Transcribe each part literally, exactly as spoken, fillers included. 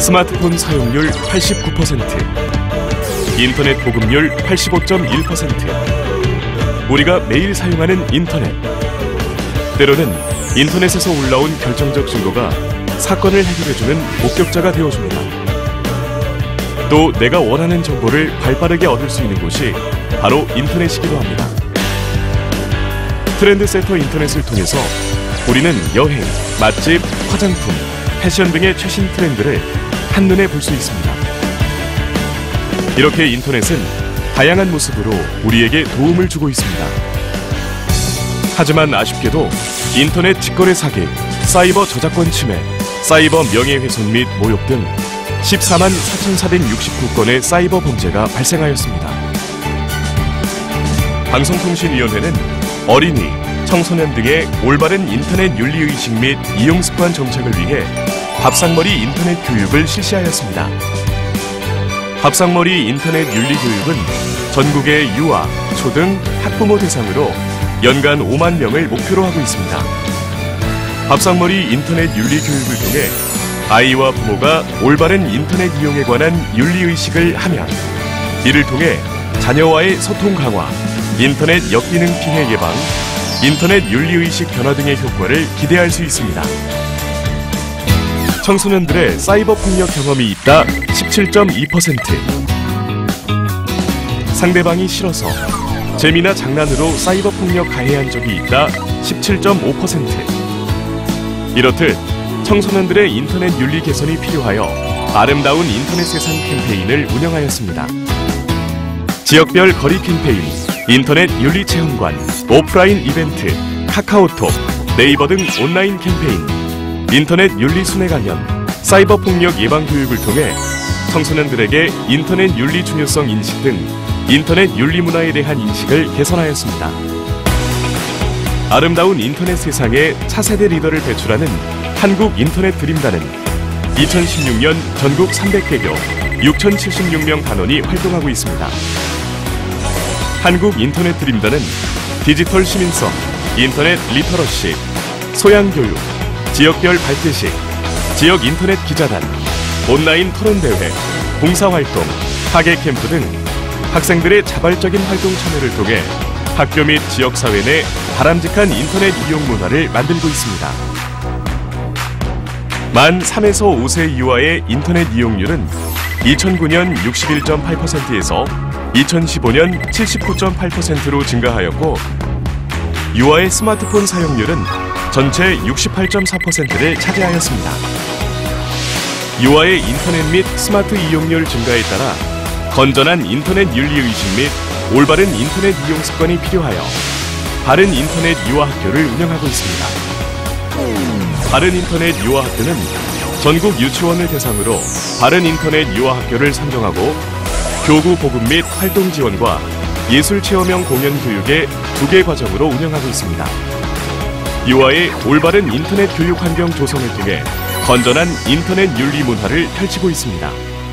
스마트폰 사용률 팔십구 퍼센트, 인터넷 보급률 팔십오 점 일 퍼센트. 우리가 매일 사용하는 인터넷. 때로는 인터넷에서 올라온 결정적 증거가 사건을 해결해주는 목격자가 되어줍니다. 또 내가 원하는 정보를 발빠르게 얻을 수 있는 곳이 바로 인터넷이기도 합니다. 트렌드센터 인터넷을 통해서 우리는 여행, 맛집, 화장품, 패션 등의 최신 트렌드를 한눈에 볼 수 있습니다. 이렇게 인터넷은 다양한 모습으로 우리에게 도움을 주고 있습니다. 하지만 아쉽게도 인터넷 직거래 사기, 사이버 저작권 침해, 사이버 명예훼손 및 모욕 등 십사만 사천사백육십구 건의 사이버 범죄가 발생하였습니다. 방송통신위원회는 어린이, 청소년 등의 올바른 인터넷 윤리의식 및 이용습관 정책을 위해 밥상머리 인터넷 교육을 실시하였습니다. 밥상머리 인터넷 윤리 교육은 전국의 유아, 초등, 학부모 대상으로 연간 오만 명을 목표로 하고 있습니다. 밥상머리 인터넷 윤리 교육을 통해 아이와 부모가 올바른 인터넷 이용에 관한 윤리의식을 하면 이를 통해 자녀와의 소통 강화, 인터넷 역기능 피해 예방, 인터넷 윤리의식 변화 등의 효과를 기대할 수 있습니다. 청소년들의 사이버 폭력 경험이 있다 십칠 점 이 퍼센트, 상대방이 싫어서 재미나 장난으로 사이버 폭력 가해한 적이 있다 십칠 점 오 퍼센트. 이렇듯 청소년들의 인터넷 윤리 개선이 필요하여 아름다운 인터넷 세상 캠페인을 운영하였습니다. 지역별 거리 캠페인, 인터넷 윤리 체험관, 오프라인 이벤트, 카카오톡, 네이버 등 온라인 캠페인, 인터넷 윤리 순회 강연, 사이버 폭력 예방 교육을 통해 청소년들에게 인터넷 윤리 중요성 인식 등 인터넷 윤리 문화에 대한 인식을 개선하였습니다. 아름다운 인터넷 세상에 차세대 리더를 배출하는 한국 인터넷 드림단은 이천십육 년 전국 삼백 개교 육천칠십육 명 단원이 활동하고 있습니다. 한국 인터넷 드림단은 디지털 시민성, 인터넷 리터러시, 소양교육, 지역별 발대식, 지역 인터넷 기자단, 온라인 토론대회, 봉사활동, 학예 캠프 등 학생들의 자발적인 활동 참여를 통해 학교 및 지역사회 내 바람직한 인터넷 이용 문화를 만들고 있습니다. 만 삼에서 오 세 이하의 인터넷 이용률은 이천구 년 육십일 점 팔 퍼센트에서 이천십오 년 칠십구 점 팔 퍼센트로 증가하였고, 유아의 스마트폰 사용률은 전체 육십팔 점 사 퍼센트를 차지하였습니다. 유아의 인터넷 및 스마트 이용률 증가에 따라 건전한 인터넷 윤리의식 및 올바른 인터넷 이용 습관이 필요하여 바른 인터넷 유아학교를 운영하고 있습니다. 바른 인터넷 유아학교는 전국 유치원을 대상으로 바른 인터넷 유아학교를 선정하고 교구 보급 및 활동 지원과 예술 체험형 공연 교육의 두 개 과정으로 운영하고 있습니다. 유아의 올바른 인터넷 교육 환경 조성을 통해 건전한 인터넷 윤리 문화를 펼치고 있습니다.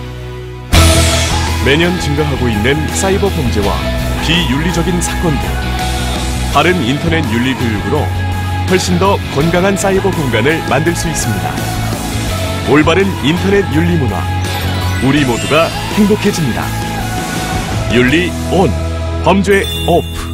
매년 증가하고 있는 사이버 범죄와 비윤리적인 사건들, 바른 인터넷 윤리 교육으로 훨씬 더 건강한 사이버 공간을 만들 수 있습니다. 올바른 인터넷 윤리 문화, 우리 모두가 행복해집니다. 윤리 온, 범죄 오프.